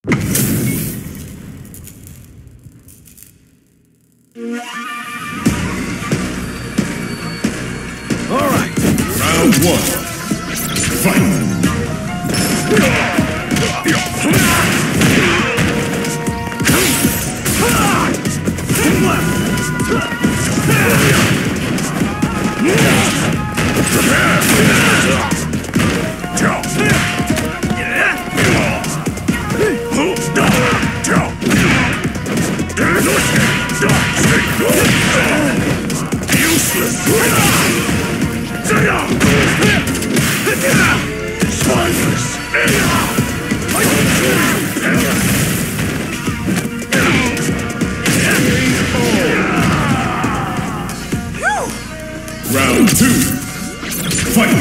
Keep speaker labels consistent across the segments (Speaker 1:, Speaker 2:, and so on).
Speaker 1: Alright, round one. Fight! Round two. Fight!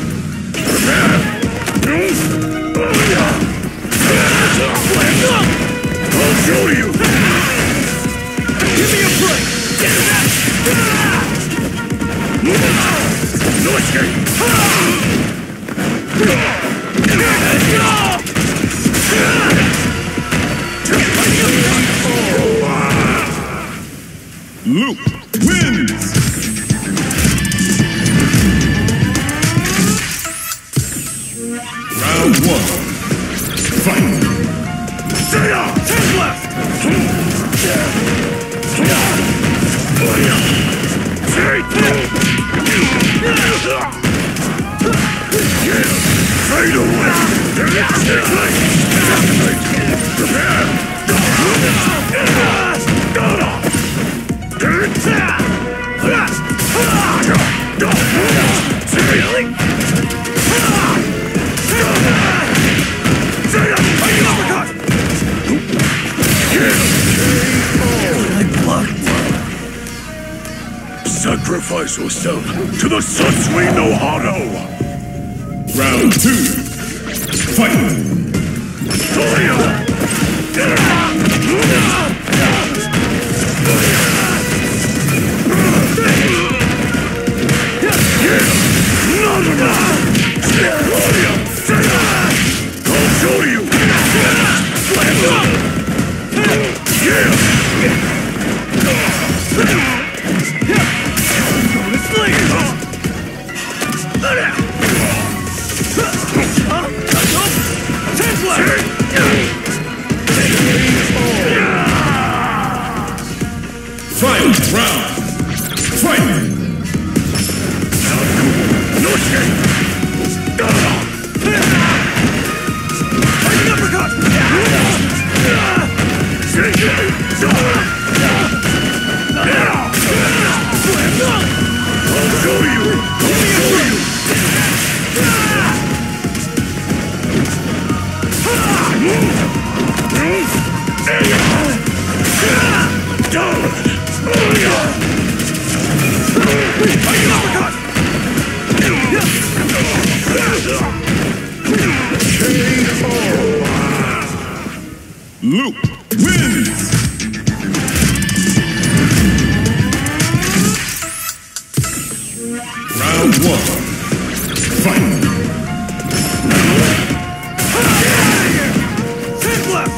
Speaker 1: I'll show you! Give me a break! No escape! Luke wins! Round one. Fight! Stay up! 10 left! Fade away! Sacrifice yourself to the Satsuki Hado! Round two. Fight! I'll show you! Final round. Fight! No escape! Uppercut! I'll show you! Luke wins! Round one. Fight! 10 left!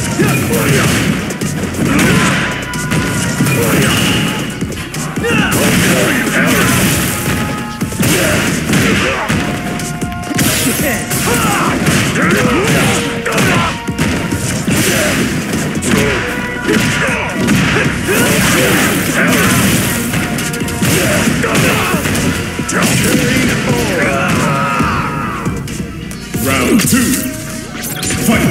Speaker 1: Round two. Fight!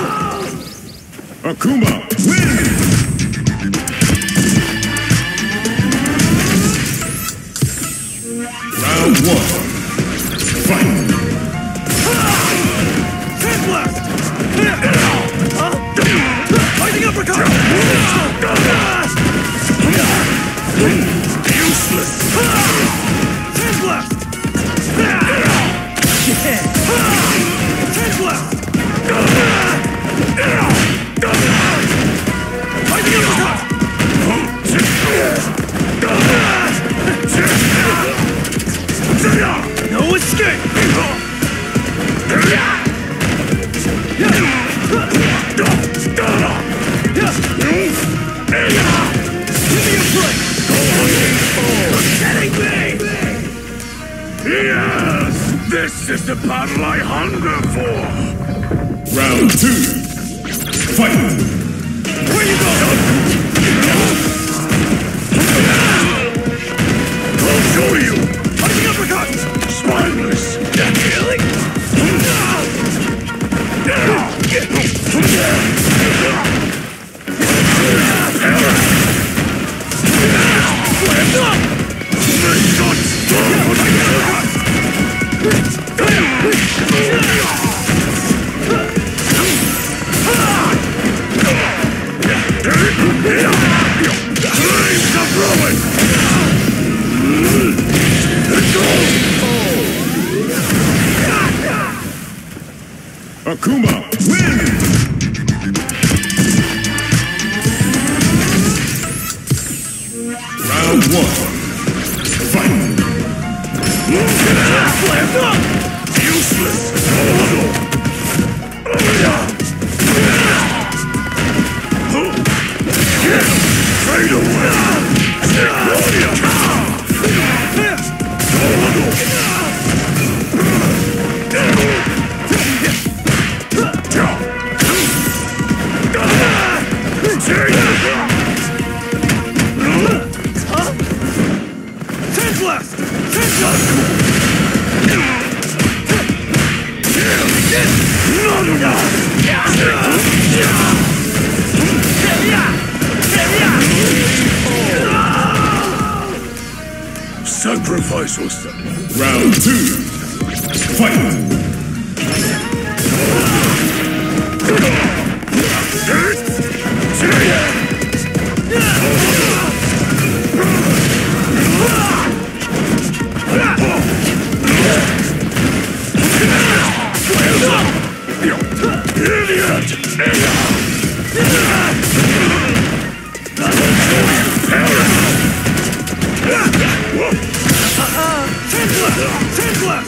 Speaker 1: Akuma wins! Round one. Fight!
Speaker 2: Blast! Fighting uppercut!
Speaker 1: Useless!
Speaker 2: Sand blast! Sand blast! Fighting uppercut! No escape!
Speaker 1: Yes! This is the battle I hunger for! Round two. Fight!
Speaker 2: Where you go?
Speaker 1: I'll show you!
Speaker 2: Fighting uppercut!
Speaker 1: Spineless!
Speaker 2: Really?
Speaker 1: Akuma wins! Round one. Fight! Useless! Fade away!
Speaker 2: Sand blast!
Speaker 1: Sacrifice yourself. Round two. Fight!
Speaker 2: Sand blast!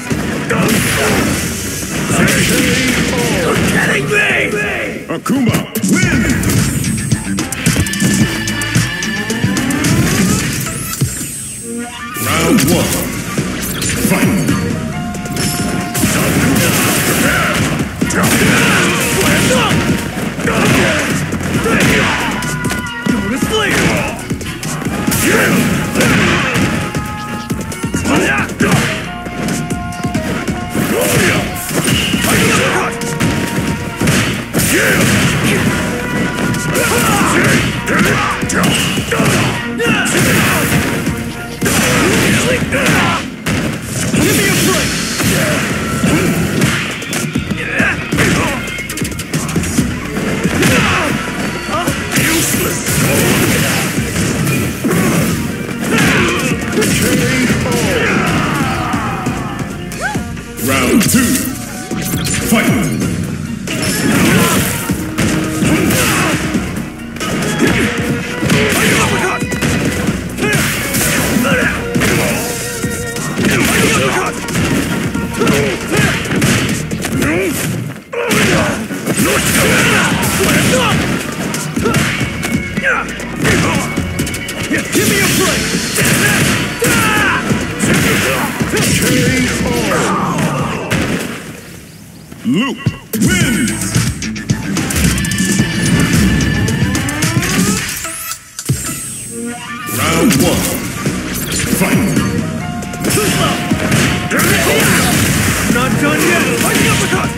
Speaker 2: You're kidding me!
Speaker 1: Akuma wins! Round one. Fight!
Speaker 2: Go to sleep! Give me a break!
Speaker 1: Useless! Round two. Fight!
Speaker 2: Give me a break!
Speaker 1: Luke wins! Round one. Fight!
Speaker 2: Not done yet! Fighting uppercut!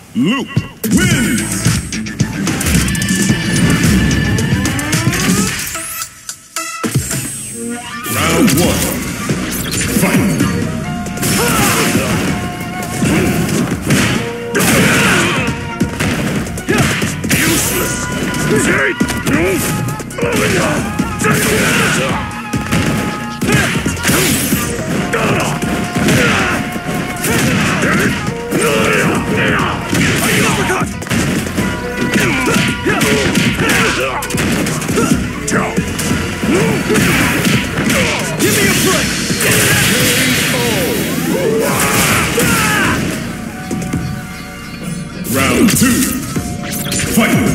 Speaker 1: Luke wins! Round 1. Fight! Useless!
Speaker 2: Give me a break!
Speaker 1: Round 2. Fight!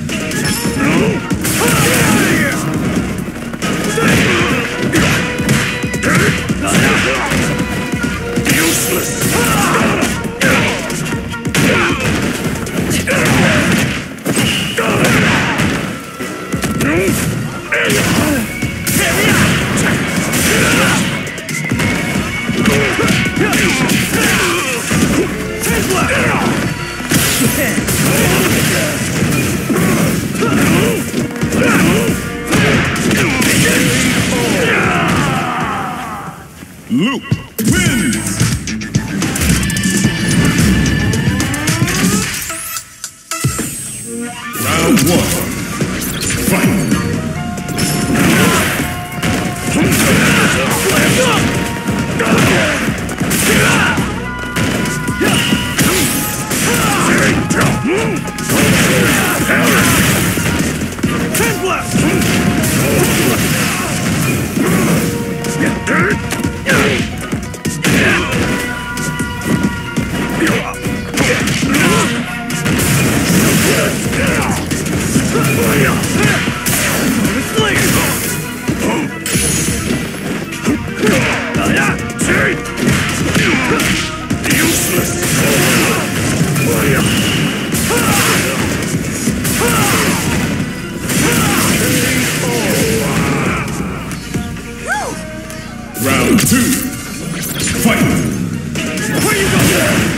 Speaker 1: Luke wins! Round 1. Fight! Round 2. Fight!
Speaker 2: Where you going?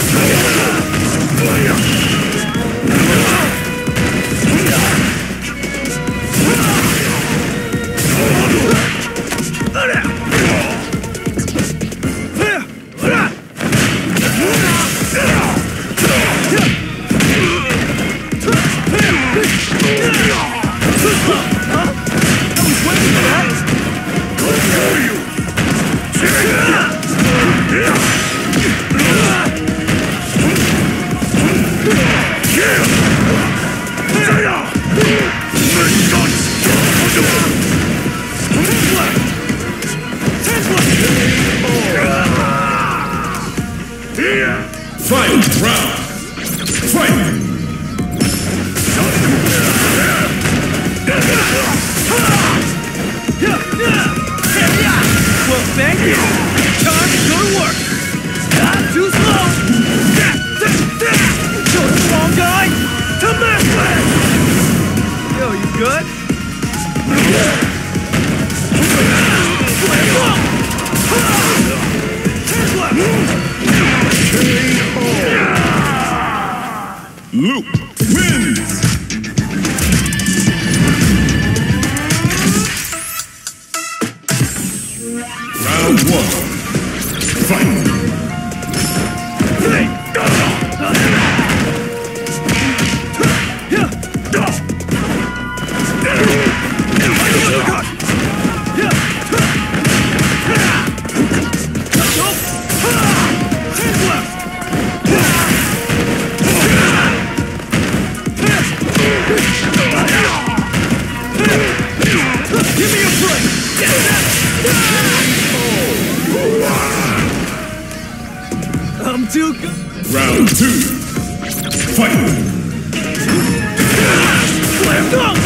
Speaker 1: Final round! Fight!
Speaker 2: Well, thank you. Time to go to work. Not too slow. You're a strong guy. To mess with. Yo, you good?
Speaker 1: Luke wins! Round 1. Fight!
Speaker 2: Give me a break! I'm too good.
Speaker 1: Round 2. Fight!
Speaker 2: Slam dunk!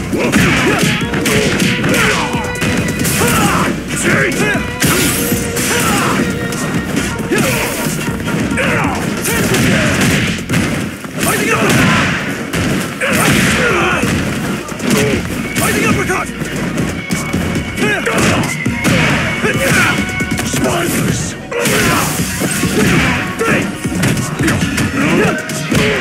Speaker 2: Fighting uppercut! Spiders!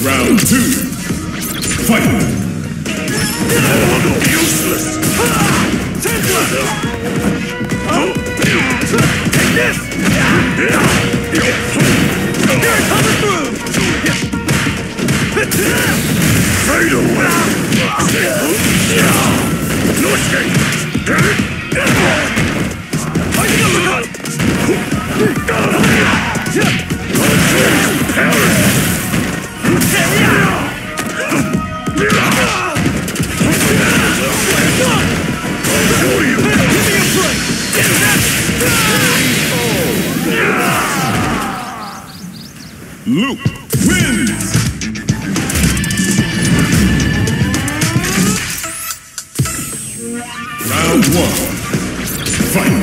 Speaker 1: Round 2. Fight! Useless!
Speaker 2: Take this! You're coming through!
Speaker 1: Fade away! No escape!
Speaker 2: Fighting uppercut!
Speaker 1: Luke wins! Round 1. Fight!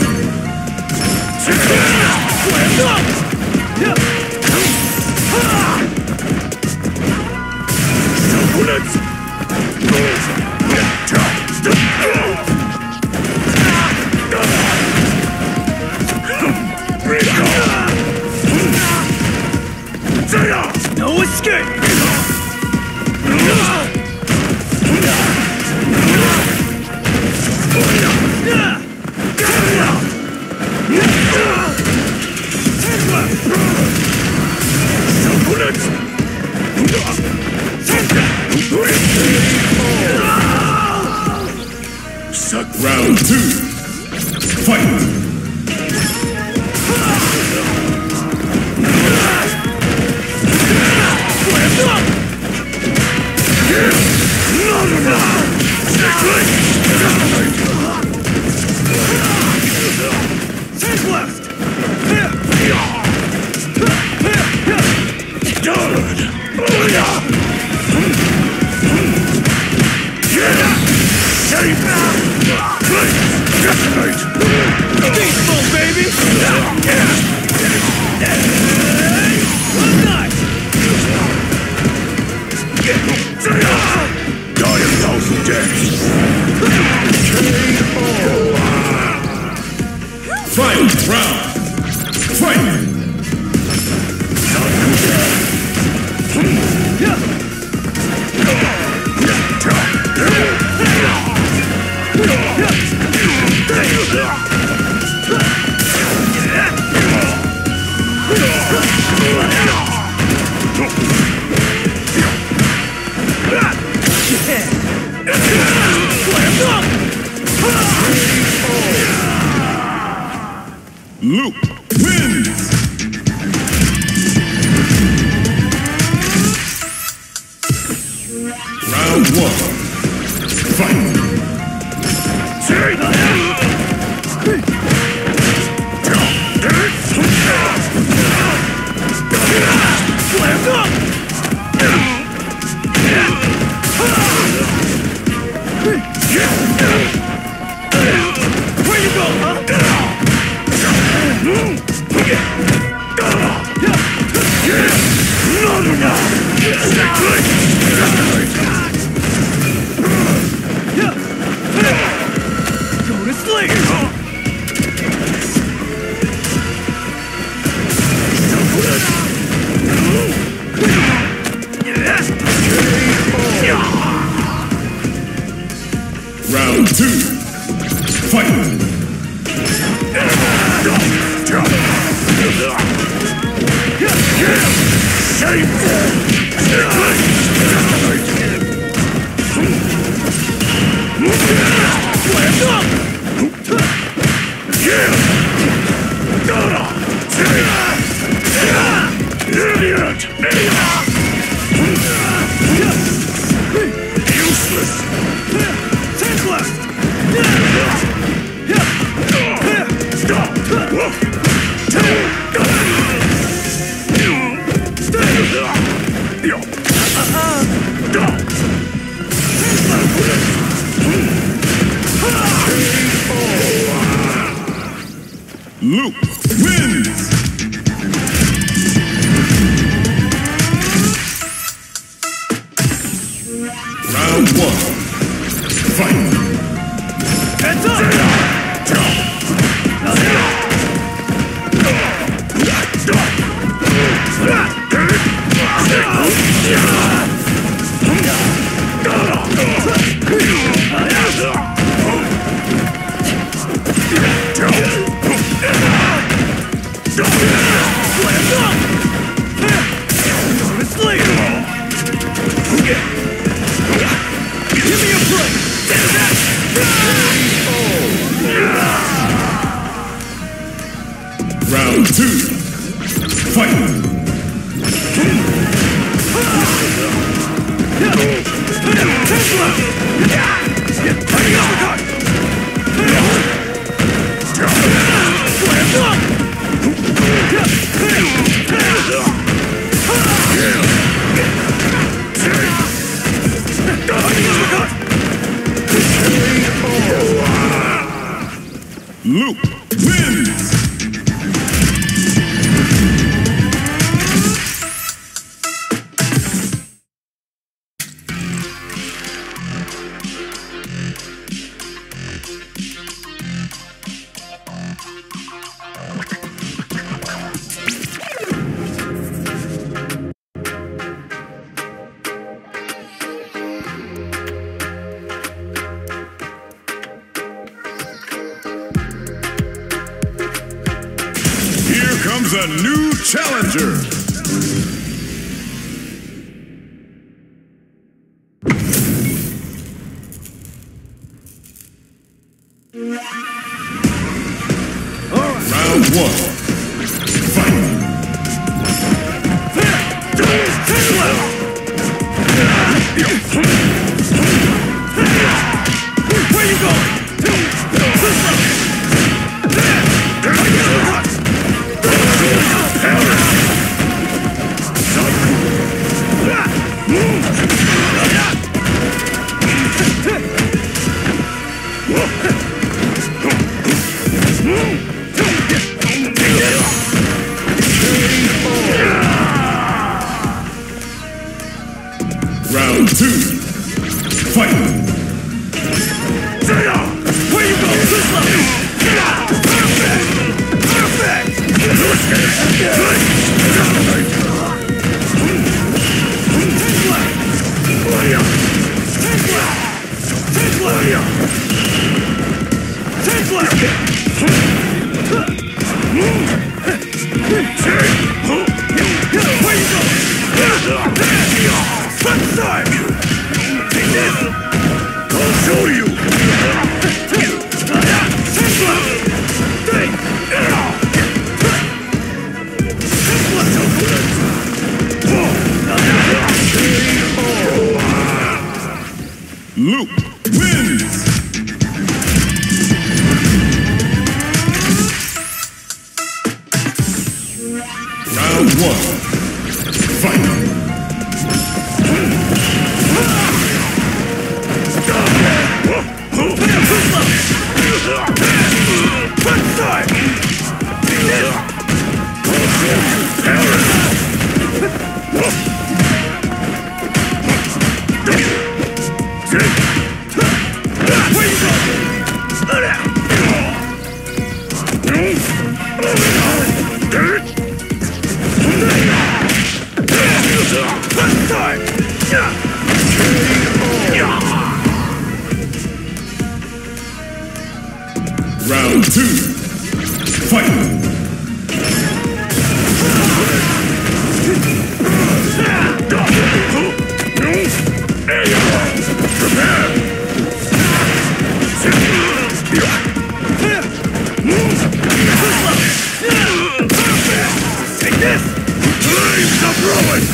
Speaker 2: No escape!
Speaker 1: Round 2. Fight!
Speaker 2: Take left! Peaceful, baby!
Speaker 1: Die a thousand deaths! Final round! Fight! Luke wins! Round 1. Fight!
Speaker 2: Where you go, huh? Go to sleep!
Speaker 1: Round 2. Fight!
Speaker 2: Useless! Take left!
Speaker 1: Luke wins! Round 1. Fight!
Speaker 2: Heads up!
Speaker 1: Round 2. Fight! Luke wins! Here comes a new challenger! Round 1. Fight!
Speaker 2: Where you going?
Speaker 1: Round 2. Fight!
Speaker 2: Where you going?
Speaker 1: I'll show you! Luke wins! Round 1. Fight! Round 2. Fight!
Speaker 2: Take this!
Speaker 1: Stop rolling!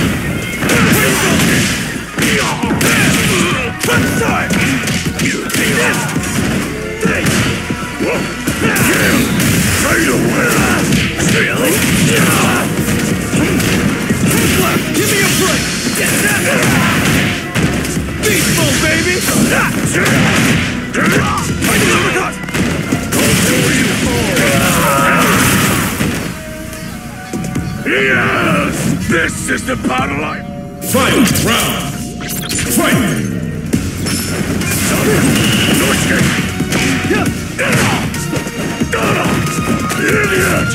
Speaker 2: Front side! Take this!
Speaker 1: Fade away!
Speaker 2: Really? Give me a break! Get that! Beast mode, baby!
Speaker 1: Yes! This is the battle line! Final round! Fight! No escape! Idiot!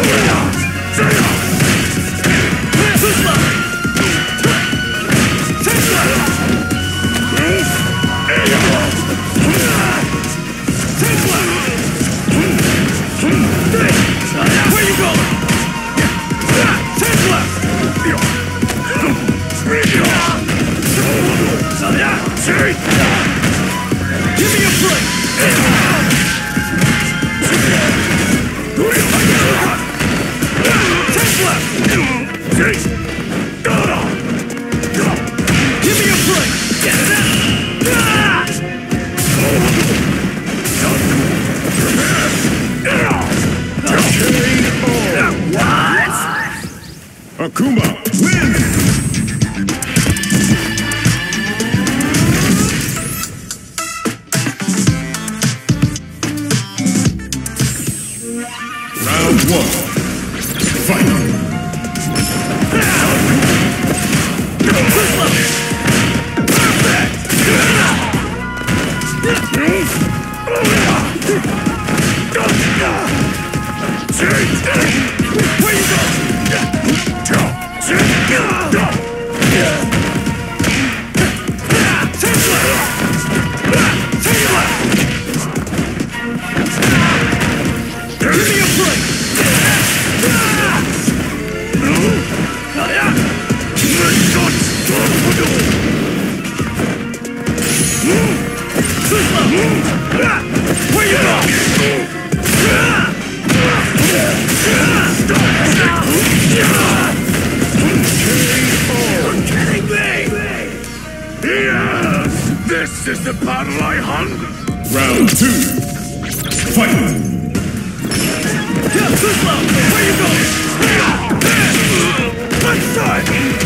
Speaker 2: Where you going? Take left! Give me a break!
Speaker 1: Akuma wins! Round 1. Fight!
Speaker 2: Where you go? Yes! This is the battle I hunger!
Speaker 1: Round 2. Fight!
Speaker 2: Where you going? One side!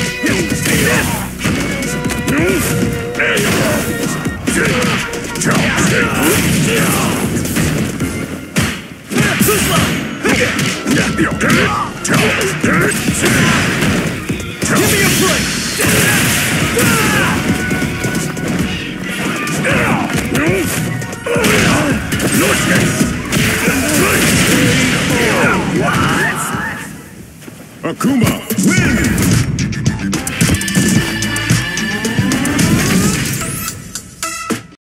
Speaker 2: Give me a break!
Speaker 1: No escape! Akuma